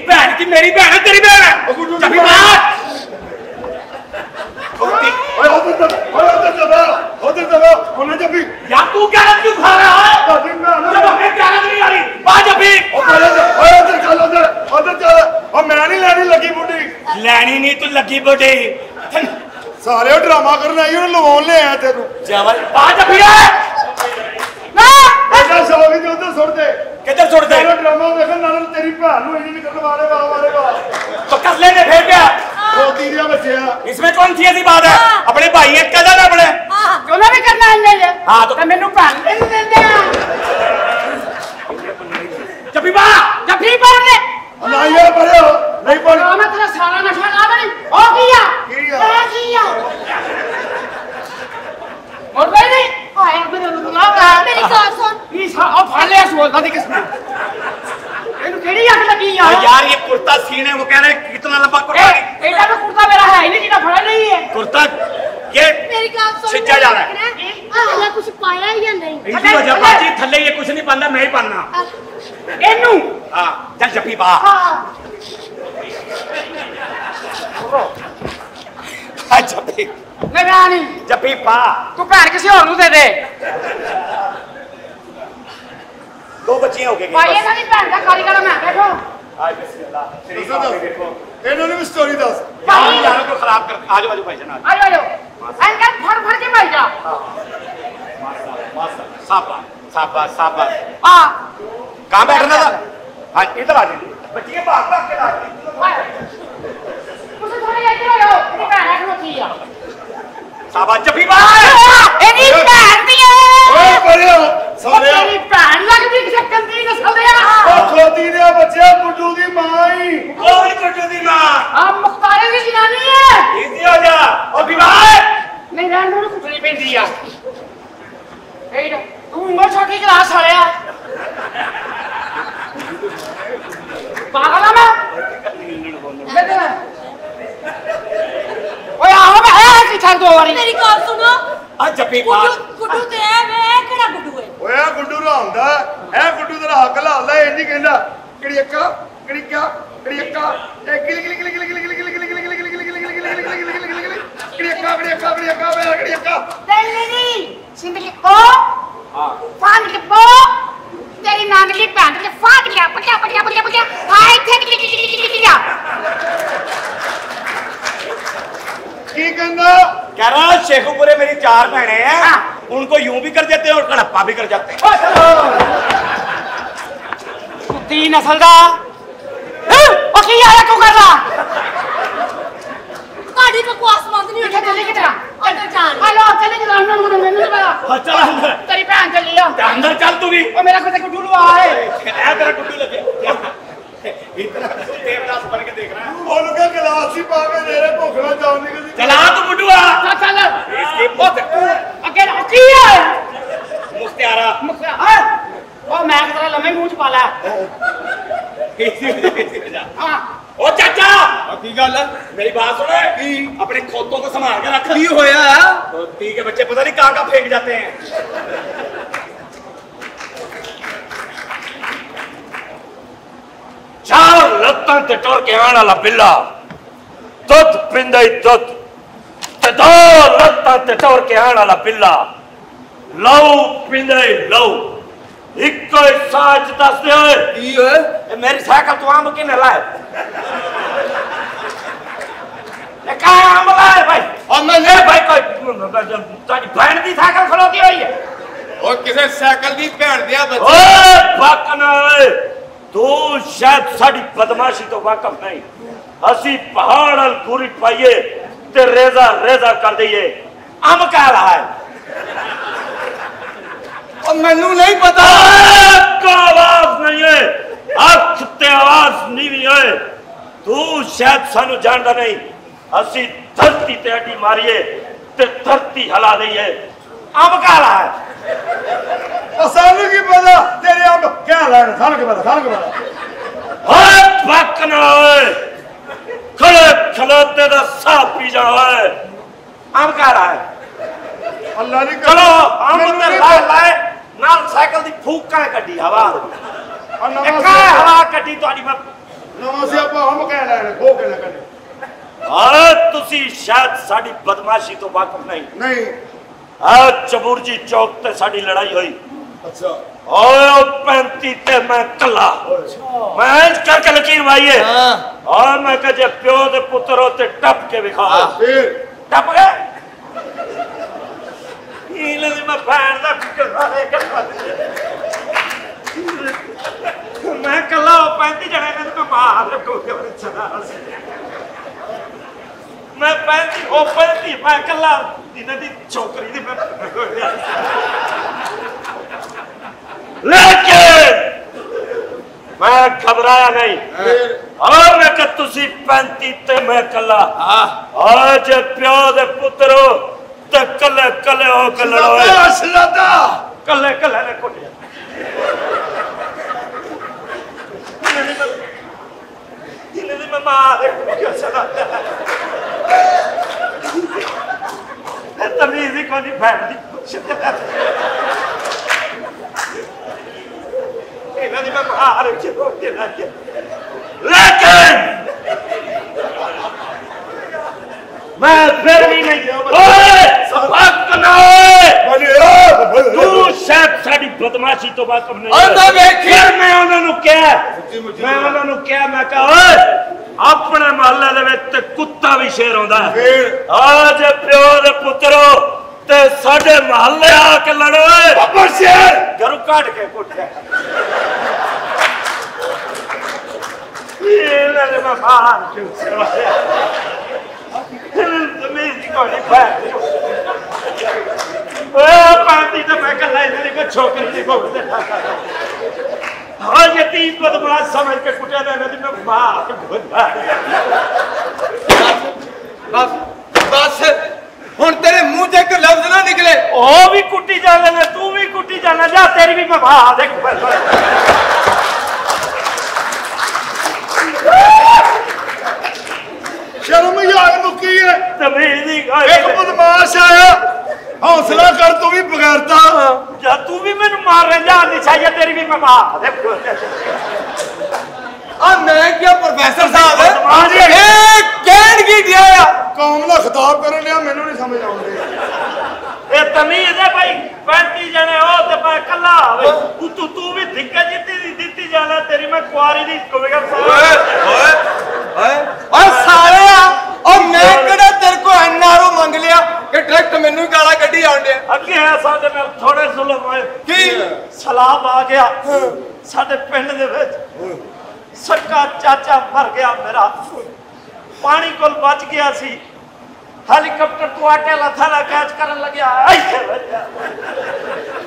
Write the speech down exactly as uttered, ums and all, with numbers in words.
भैन की मेरी भैन है तेरी भैन है जफी मार यार तू क्या क्यों खा रहा है जब हमें क्या नहीं आ रही बाज अभी मैं नहीं लैनी लगी बुढ़ी लैनी नहीं तू लगी बुढ़ी सारे ड्रामा करना आई लवान ले आया तेरू जवल बाज अभी उधर सुट दे किधर सुट दे ड्रामा देख नाल तेरी भैन नु इन्हीं निकल मारे वाह मारे वाह तो कस लेने फिर क्या रोती दिया बच्चे इसमें कौन सी ऐसी बात है अपने भाई एक कदम है अपने क्यों ना भी करना है ले हां तो मैनू भैन दे देंदे जफी बा जफी पर ने ना यार परे हो नहीं पर मैं तेरा सारा नशा ला बनी ओ किया किया किया और भाई नहीं आया मेरे ना मेरी कार सुन ये सा अब फाले सोलदा दे किसने इनु केड़ी आग लगी यार यार ये कुर्ता सीने वो कह रहे कितना लंबा कुर्ता है एटा तो कुर्ता मेरा है ही नहीं जिना फड़ा नहीं है कुर्ता ये मेरी कार सुन छिज्जा जा रहा है हां कुछ पाया या नहीं इसी वजह बाजी थल्ले ये कुछ नहीं पाना मैं ही पाना एनु हां चल जफी बा हां जफी मैं रानी जफी पा तू भैन किसी और नु दे दे दो बच्चियां हो गई भाई ये नहीं भैन का खाली करा मैं देखो आज बिस्मिल्लाह तेरी देखो इन्होंने भी स्टोरी दस भाई यारों को खराब कर आजो आजो भाई जान आयो आयो अंकल फर फर के भाई जा माशा माशा साबा साबा साबा हां कहां बैठना था हां इधर आ जी बच्चियां भाग भाग के लाती तुझे थोड़ी इधर आयो तेरी भैन है खलोती है साबा जफी बा एदी भैन दी ओए परे हो सारे तेरी भैन लगदी किसे कंदी नस्ल दे ओ खोती दे बच्चे गुड्डू दी मां ही कौन गुड्डू दी मां आ मुख्तारे दी जनानी है इजी हो जा ओ विवाह नहीं रहन दो कुटनी पेंदी आ एडा तू उम्र छोटी क्लास वाले आ पागल मैं ओए आओ मैं है कि छड़ दो वारी मेरी कार सुनो आ जफी बा गुड्डू ते है वे केड़ा गुड्डू है ओए गुड्डू रहांदा ए गुड्डू तेरा हक लाਉਂਦਾ ਇਹ ਨਹੀਂ ਕਹਿੰਦਾ ਕਿਹੜੀ ਅੱਕਾ ਕਿਹੜੀ ਕਿਆ ਕਿਹੜੀ ਅੱਕਾ ਇਹ ਕਿਲੀ ਕਿਲੀ ਕਿਲੀ ਕਿਲੀ ਕਿਲੀ ਕਿਲੀ ਕਿਲੀ ਕਿਲੀ ਕਿਲੀ ਕਿਲੀ ਕਿਲੀ ਕਿਲੀ ਕਿਹੜੀ ਅੱਕਾ ਕਿਹੜੀ ਅੱਕਾ ਕਿਹੜੀ ਅੱਕਾ ਕਿਹੜੀ ਅੱਕਾ नहीं सिंदली को हां फांद के पो तेरी नानली पैंट के फाड़ लिया पटिया पटिया पटिया पटिया हाय थे की ਕੀ ਕਹਿੰਦਾ कह रहा शेखुपुरे मेरी चार बहनें हैं उनको यूं भी कर देते हैं और कड़प्पा भी कर जाते हैं कुत्ती नस्ल दा ओ की आया तू कर रहा ਤੁਹਾਡੀ ਬਕਵਾਸ ਬੰਦ ਨਹੀਂ किथे चली किधर अंदर जान हेलो चली किधर अंदर मुझे मैंने नहीं पता हाँ चल अंदर तेरी बहन चली आ अंदर चल तू भी ओ मेरा कुछ गुड्डू आ है ए तेरा गुड्डू लगे इतना देवदास बन के देख रहा है ਉਹਨੂੰ ਕਹ ਗਲਾਸ ਹੀ ਪਾ ਕੇ ਦੇ ਰੇ ਭੁੱਖ ਨਾਲ ਜਾਣ ਦੀ ਕਦੀ चला तू गुड्डू आ चल चल इसकी बहुत अकेला की है मुख्तियारा मुखरा हां ओ मैं तेरा लम्बे मुंह च पाला हां ओ चाचा ਕੀ ਗੱਲ मेरी बात सुनो अपने खोतों को संभाल के रख ਕੀ ਹੋਇਆ खोती के बच्चे पता नहीं कहां कहां फेंक जाते हैं चार लत्तां ते टोर के आने वाला बिल्ला दुध पिंदा ही दुध ते दो लत्तां ते टोर के आने वाला बिल्ला लहू पिंदा ही लहू इको ही साच दस दे ਕੀ ਹੋਇਆ मेरी साइकिल तू आम किने लाए ए का आम लाए भाई और मैं ए भाई कोई तारी बहन दी साइकिल खलोती हुई है ਉਹ ਕਿਸੇ ਸਾਈਕਲ ਦੀ ਭੈਣ ਦਿਆ ओए बकना तू शायद साडी बदमाशी तो वाकफ नहीं असी पहाड़ अल पूरी पाइए ते रेजा रेजा कर दईए आम कह रहा है ਉਹ ਮੈਨੂੰ ਨਹੀਂ ਪਤਾ का आवाज नहीं है अख ते आवाज नीवी है तू शायद सानू जानदा नहीं असी धरती ते अड्डी मारिए ते धरती हिला दईए आम कह रहा है ਉਹ ਸਾਨੂੰ ਕੀ ਪਤਾ ਤੇਰੇ ਅੰਬ ਕਿਆ ਲੈਣ ਸਾਨੂੰ ਕੀ ਪਤਾ ਸਾਨੂੰ ਕੀ ਪਤਾ ओए बकना ओए खड़े खलोते दा साह पी जा ओए आम कह रहा है ਅੱਲਾ ਦੀ चलो आम ते लाए लाए नाल साइकिल दी फूक का कड्डी हवा और एक नवां का हवा कड्डी तोड़ी मैं नवा सियापा हम कह रहे हैं खो के ना करे हाँ तुसी शायद साड़ी बदमाशी तो वाकिफ नहीं नहीं आ चबूरजी चौक ते साड़ी लड़ाई हुई अच्छा ओए पैंती ते मैं कला मैं क्या क्या लकीर भाई है और मैं कह जे प्यो दे पुत्र होते टप के दिखाओ फिर टप गए इन्हें मैं भैन दा करवाले मैं कला पैंती जने ने तो मार को के चला मैं पैंती ओ पैंती मैं कला इन्हें दी छोकरी दी मैं लेकिन मैं घबराया नहीं और मैं कह तुसी पैंती ते मैं कला आज प्यो दे पुत्रो ते कले कले हो के लड़ोए असलदा कले कले ने कोटिया इन्हें दी मैं मार को चला तमीज़ ही कोनी भैन दी इन्हें दी मैं मार को चला लेकिन मैं फिर भी नहीं ओए तू शायद साड़ी बदमाशी तो वाकिफ नहीं फिर मैं उन्होंने क्या मैं उन्होंने क्या मैं कहा अपने महल्ले दे विच कुत्ता भी शेर होंदा है आज प्यो दे पुत्रो ते साडे महल्ले आके लड़ो बाबा शेर घरों काट के कुटिया ये ले मैं बाहर क्यों से तमीज़ को नहीं पाया ओ पांती तो मैं कल इन्हें को छोकरी नहीं बोलते हाँ ये तीन बदमाश समझ के कुटिया ने नदी में मार घुसा बस बस हुन तेरे मुंह से एक लफ्ज ना निकले ओ भी कुटी जाने ने तू भी कुटी जाना जा तेरी भी मैं मार देख शर्म ही आई मुकी है तमीज़ ही एक बदमाश आया हौसला कर तू भी बगैरता जा तू भी मैंने मार रहा जा नहीं चाहिए तेरी भी मैं मार देख आ मैं क्या प्रोफेसर साहब हाँ जी। ए कहन की दिया कौम का खिताब कर लिया मैनू नहीं समझ आउंदी ये तमीज़ है भाई पैंती जने हो ते मैं कल्ला आवे तू तू तू भी धिक्का जीती दी दीती जाना तेरी मैं कुआरी दी कोवेगा ओए ओए ओए ओए साले और मैं केड़ा तेरे को एनआरओ मंग लिया कि डायरेक्ट मेनू गाला गड्डी आउंदे अगे है साडे नाल थोड़े जुल्म होए की सलाम आ गया साडे पिंड दे विच सक्का चाचा मर गया मेरा पानी कोल बच गया सी हेलीकॉप्टर तो आटे ला थाला कैच करन लग्या ऐसे